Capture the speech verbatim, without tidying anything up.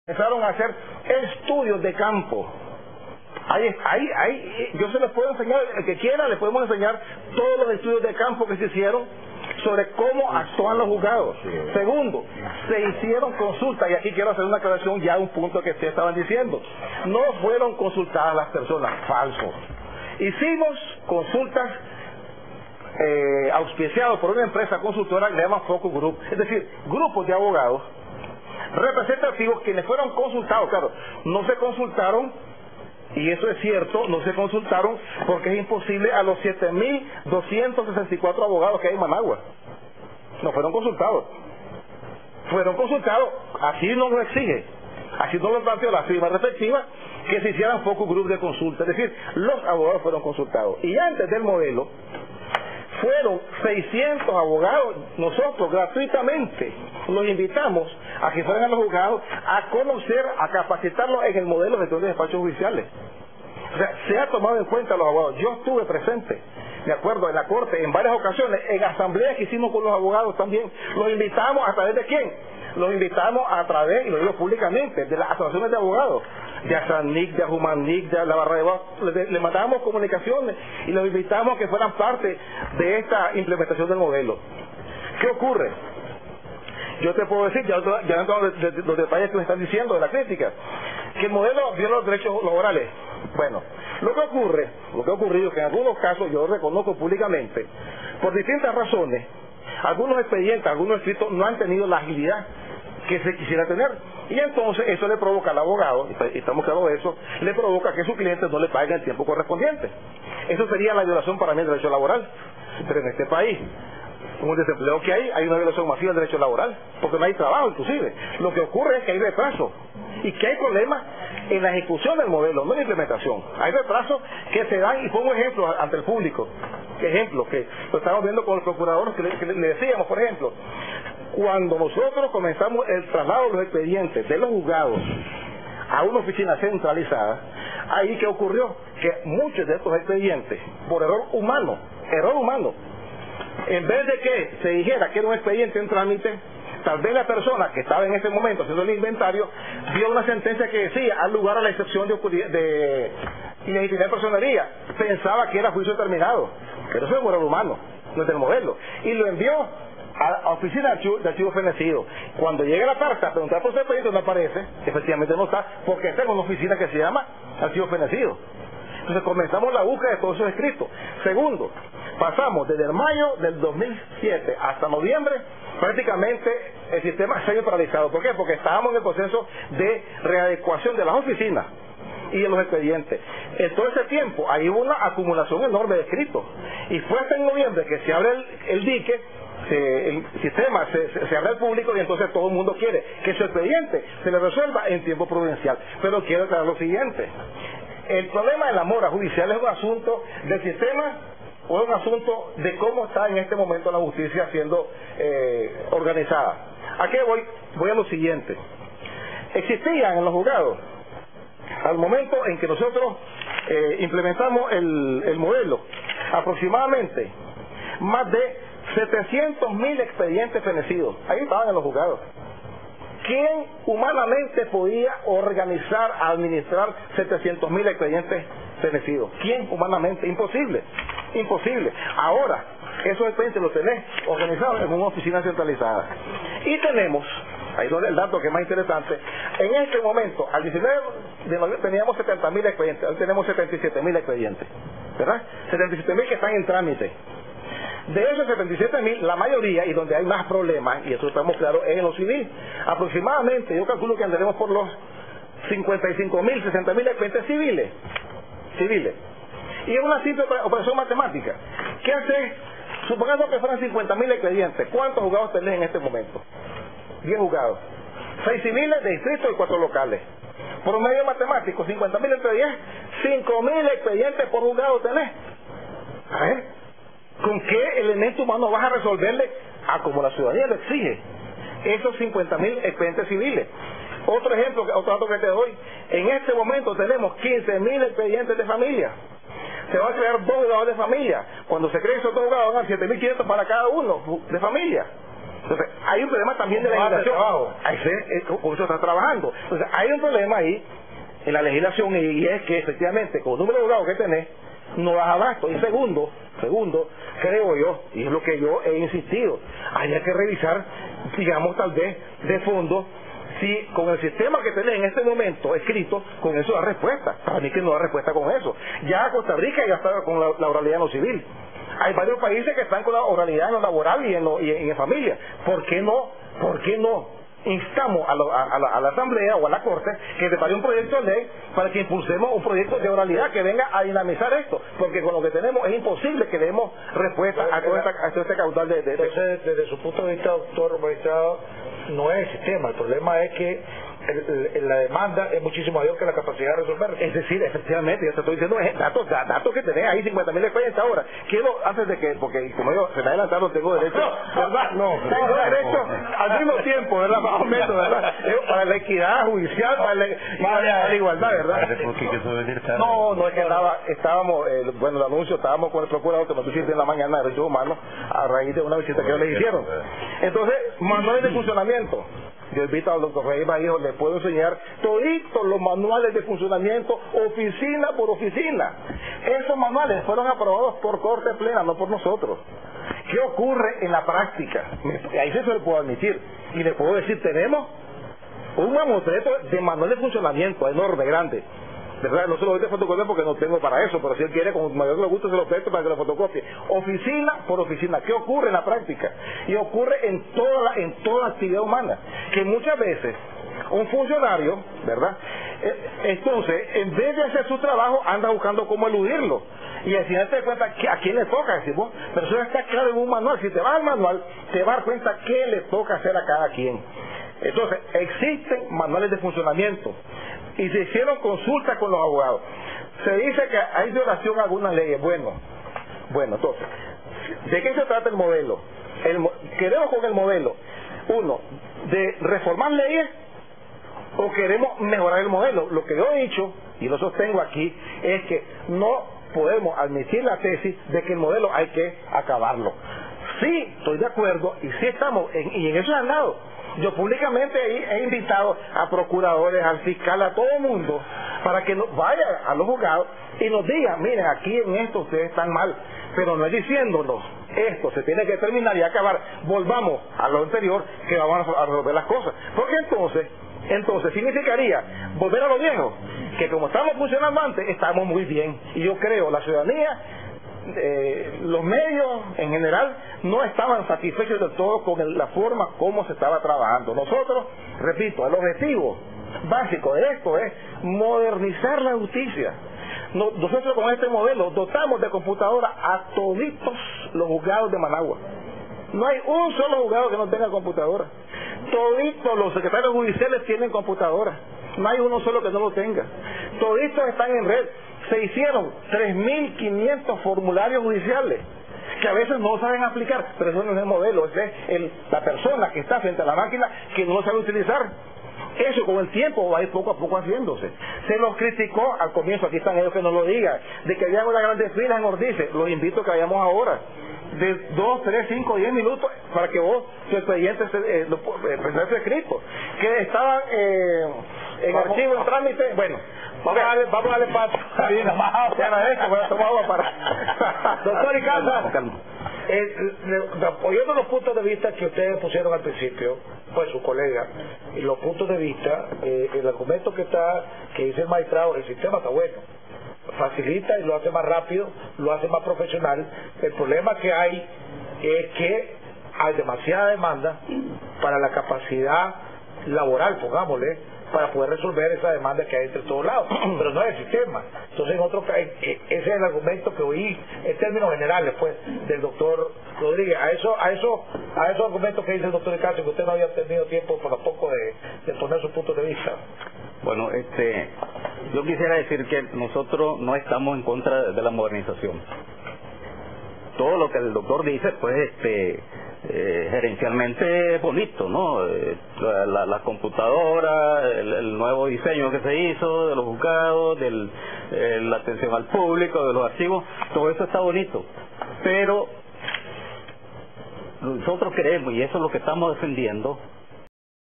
Empezaron a hacer estudios de campo. Ahí, ahí, ahí, yo se les puedo enseñar, el que quiera, les podemos enseñar todos los estudios de campo que se hicieron sobre cómo actúan los juzgados. Segundo, se hicieron consultas, y aquí quiero hacer una aclaración ya a un punto que ustedes estaban diciendo. No fueron consultadas las personas, falso. Hicimos consultas eh, auspiciadas por una empresa consultora que le llaman Focus Group, es decir, grupos de abogados representativos quienes fueron consultados. Claro, no se consultaron, y eso es cierto, no se consultaron porque es imposible a los siete mil doscientos sesenta y cuatro abogados que hay en Managua. No fueron consultados. Fueron consultados, así no lo exige, así no lo planteó la firma respectiva, que se hicieran focus group de consulta, es decir, los abogados fueron consultados. Y antes del modelo, fueron seiscientos abogados, nosotros gratuitamente los invitamos a que fueran a los juzgados a conocer, a capacitarlos en el modelo de gestión de despachos judiciales. O sea, se ha tomado en cuenta a los abogados. Yo estuve presente, de acuerdo, en la corte en varias ocasiones, en asambleas que hicimos con los abogados también. Los invitamos a través de quién? Los invitamos a través, y lo digo públicamente, de las asociaciones de abogados, de ASANIC, de Ajumanic, de la Barra de Abajo. Le, le mandábamos comunicaciones y los invitamos a que fueran parte de esta implementación del modelo. ¿Qué ocurre? Yo te puedo decir, ya, ya no de, de, de los detalles que me están diciendo de la crítica, que el modelo viola los derechos laborales. Bueno, lo que ocurre, lo que ha ocurrido es que en algunos casos, yo lo reconozco públicamente, por distintas razones, algunos expedientes, algunos escritos no han tenido la agilidad que se quisiera tener, y entonces eso le provoca al abogado, y estamos claros de eso, le provoca que sus clientes no le paguen el tiempo correspondiente. Eso sería la violación para mí del derecho laboral. Pero en este país, con el desempleo que hay, hay una violación masiva del derecho laboral, porque no hay trabajo inclusive. Lo que ocurre es que hay retraso, y que hay problemas en la ejecución del modelo, no en la implementación. Hay retrasos que se dan, y pongo ejemplos ante el público. Ejemplo, que lo estamos viendo con los procuradores, que le, que le decíamos, por ejemplo, cuando nosotros comenzamos el traslado de los expedientes de los juzgados a una oficina centralizada, ahí que ocurrió que muchos de estos expedientes, por error humano, error humano, en vez de que se dijera que era un expediente en trámite, tal vez la persona que estaba en ese momento haciendo el inventario vio una sentencia que decía al lugar a la excepción de, de ilegitimidad de personería, pensaba que era juicio terminado, pero eso es un error humano, no es del modelo, y lo envió a la oficina de archivo, de archivo fenecido. Cuando llega la carta a preguntar por ese expediente, no aparece, efectivamente no está, porque está en una oficina que se llama archivo fenecido. Entonces comenzamos la búsqueda de todos esos escritos. Segundo, pasamos desde el mayo del dos mil siete hasta noviembre, prácticamente el sistema se ha paralizado. ¿Por qué? Porque estábamos en el proceso de readecuación de las oficinas y de los expedientes. En todo ese tiempo ahí hubo una acumulación enorme de escritos, y fue hasta en noviembre que se abre el, el dique, se, el sistema se, se, se abre al público, y entonces todo el mundo quiere que su expediente se le resuelva en tiempo prudencial. Pero quiero aclarar lo siguiente: el problema de la mora judicial es un asunto del sistema, o es un asunto de cómo está en este momento la justicia siendo eh, organizada. ¿A qué voy? Voy a lo siguiente. Existían en los juzgados, al momento en que nosotros eh, implementamos el, el modelo, aproximadamente más de setecientos mil expedientes fenecidos. Ahí estaban en los juzgados. ¿Quién humanamente podía organizar, administrar setecientos mil expedientes fenecidos? ¿Quién humanamente? Imposible. Imposible. Ahora, esos expedientes los tenés organizados en una oficina centralizada. Y tenemos, ahí es el dato que es más interesante, en este momento, al diecinueve de noviembre teníamos setenta mil expedientes, hoy tenemos setenta y siete mil expedientes, ¿verdad? setenta y siete mil que están en trámite. De esos setenta y siete mil, la mayoría, y donde hay más problemas, y eso estamos claros, es en lo civil. Aproximadamente, yo calculo que andaremos por los cincuenta y cinco mil, sesenta mil expedientes civiles. Civiles. Y es una simple operación matemática. ¿Qué hace? Supongamos que fueran cincuenta mil expedientes. ¿Cuántos juzgados tenés en este momento? diez juzgados. seis civiles de distrito y cuatro locales. Por medio matemático, cincuenta mil entre diez, cinco mil expedientes por juzgado tenés. A ver, ¿con qué elemento humano vas a resolverle a como la ciudadanía lo exige esos cincuenta mil expedientes civiles? Otro ejemplo, otro dato que te doy: en este momento tenemos quince mil expedientes de familia. Se van a crear dos juzgados de familia. Cuando se creen esos dos juzgados, van a siete mil quinientos para cada uno de familia. Entonces, hay un problema también de legislación. Ahí se, eh, con eso está trabajando. Entonces, hay un problema ahí en la legislación y, y es que efectivamente con el número de abogados que tenés no das abasto. Y segundo, segundo, creo yo, y es lo que yo he insistido, hay que revisar, digamos, tal vez de fondo, si con el sistema que tenés en este momento escrito, con eso da respuesta. Para mí que no da respuesta con eso. Ya Costa Rica ya está con la, la oralidad en lo civil. Hay varios países que están con la oralidad en lo laboral y en, lo, y en, en familia. ¿Por qué no? ¿Por qué no instamos a, lo, a, a, la, a la Asamblea o a la Corte que prepare un proyecto de ley para que impulsemos un proyecto de oralidad que venga a dinamizar esto? Porque con lo que tenemos es imposible que demos respuesta a todo, esta, a todo este caudal de, de... Entonces, desde su punto de vista, doctor magistrado, no es el sistema, el problema es que el, el, la demanda es muchísimo mayor que la capacidad de resolver. Es decir, efectivamente, yo te estoy diciendo datos, datos que tenés ahí, cincuenta mil expedientes ahora. Quiero, antes de que, porque como yo, se me adelantaron, tengo derecho, ¿verdad? No, tengo derecho al mismo tiempo, ¿verdad? Más o menos, ¿verdad? Para la equidad judicial, para la, para la igualdad, ¿verdad? No, no es que estaba, estábamos, eh, bueno, el anuncio, estábamos con el procurador, que me pusiste en la mañana de derechos humanos, a raíz de una visita que ellos le hicieron. Entonces, manuales de funcionamiento. Yo invito al doctor Rey Vallejo, le puedo enseñar toditos los manuales de funcionamiento, oficina por oficina. Esos manuales fueron aprobados por Corte Plena, no por nosotros. ¿Qué ocurre en la práctica? Ahí sí se lo puedo admitir. Y le puedo decir, tenemos un mamotreto de manual de funcionamiento enorme, grande. ¿Verdad? No se lo doy de fotocopia porque no tengo para eso, pero si él quiere, con mayor gusto se lo presto para que lo fotocopie. Oficina por oficina. ¿Qué ocurre en la práctica? Y ocurre en toda la, en toda actividad humana. Que muchas veces un funcionario, ¿verdad? Eh, entonces, en vez de hacer su trabajo, anda buscando cómo eludirlo. Y al final te das cuenta que a quién le toca, decimos, pero eso está claro en un manual. Si te vas al manual, te vas a dar cuenta qué le toca hacer a cada quien. Entonces, existen manuales de funcionamiento y se hicieron consultas con los abogados. Se dice que hay violación a algunas leyes. Bueno, bueno, entonces, ¿de qué se trata el modelo? El, queremos con el modelo, uno, de reformar leyes o queremos mejorar el modelo. Lo que yo he dicho, y lo sostengo aquí, es que no podemos admitir la tesis de que el modelo hay que acabarlo. Sí, estoy de acuerdo, y sí estamos, en, y en eso he andado. Yo públicamente he invitado a procuradores, al fiscal, a todo el mundo, para que nos vayan a los juzgados y nos digan, miren, aquí en esto ustedes están mal, pero no es diciéndonos, esto se tiene que terminar y acabar, volvamos a lo anterior, que vamos a resolver las cosas. Porque entonces, entonces significaría volver a lo viejo, que como estamos funcionando antes, estamos muy bien. Y yo creo, la ciudadanía, Eh, los medios en general no estaban satisfechos del todo con el, la forma como se estaba trabajando. Nosotros, repito, el objetivo básico de esto es modernizar la justicia. No, nosotros con este modelo dotamos de computadora a toditos los juzgados de Managua. No hay un solo juzgado que no tenga computadora. Toditos los secretarios judiciales tienen computadora. No hay uno solo que no lo tenga. Toditos están en red. Se hicieron tres mil quinientos formularios judiciales que a veces no saben aplicar, pero eso no es el modelo, es el, la persona que está frente a la máquina que no lo sabe utilizar. Eso con el tiempo va a ir poco a poco haciéndose. Se los criticó al comienzo, aquí están ellos que nos lo digan, de que había una grandes filas en Ordice. Los invito a que vayamos ahora, de dos, tres, cinco, diez minutos, para que vos, su expediente, eh, lo eh, presente escrito, que estaban eh, en ¿Cómo? archivo, en trámite, bueno. Vamos a darle, vamos a darle paso. Sí, nada más, para esto, voy a tomar agua para... Doctor Icaza, eh, apoyando los puntos de vista que ustedes pusieron al principio, pues su colega, y los puntos de vista, eh, el argumento que está, que dice el magistrado, el sistema está bueno. Facilita y lo hace más rápido, lo hace más profesional. El problema que hay es que hay demasiada demanda para la capacidad laboral, pongámosle, para poder resolver esa demanda que hay entre todos lados, pero no es el sistema. Entonces, en otro, ese es el argumento que oí en términos generales, pues, del doctor Rodríguez. A eso, a eso, a esos argumentos que dice el doctor Icaza, que usted no había tenido tiempo por tampoco de, de poner su punto de vista. Bueno, este, yo quisiera decir que nosotros no estamos en contra de la modernización. Todo lo que el doctor dice, pues, este, eh, gerencialmente es bonito, ¿no? Eh, la, la, la computadora, el, el nuevo diseño que se hizo de los juzgados, del, eh, la atención al público, de los archivos, todo eso está bonito. Pero nosotros creemos, y eso es lo que estamos defendiendo,